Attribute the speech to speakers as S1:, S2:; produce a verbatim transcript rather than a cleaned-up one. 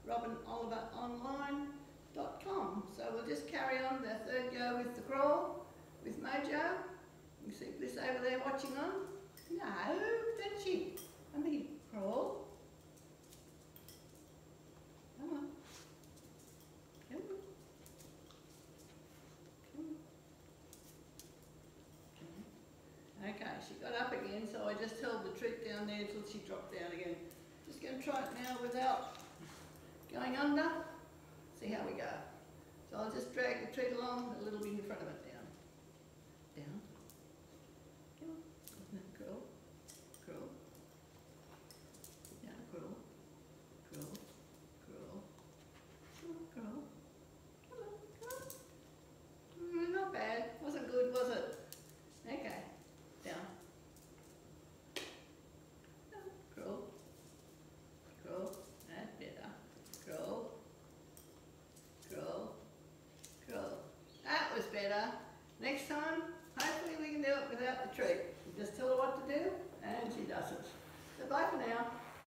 S1: robin oliver online dot com. So we'll just carry on the third go with the crawl with Mojo. You see Bliss over there watching on? No, don't she? I mean, crawl. Come on. Come on. Come on. Okay, she got up again, so I just held the treat down there until she dropped down again. Just going to try it now without going under. See how we go. So I'll just drag the treat along a little bit in front of it, down. Down. Come on. Curl. Curl. Down, curl. Curl. Curl. Come on, curl. Come on, come on. Mm, not bad. Wasn't good, was it? Okay. Down. Down. Curl. Curl. That's better. Curl. Curl. Curl. That was better. Next time, hopefully we can do it without the treat. You just tell her what to do, and she does it. So bye for now.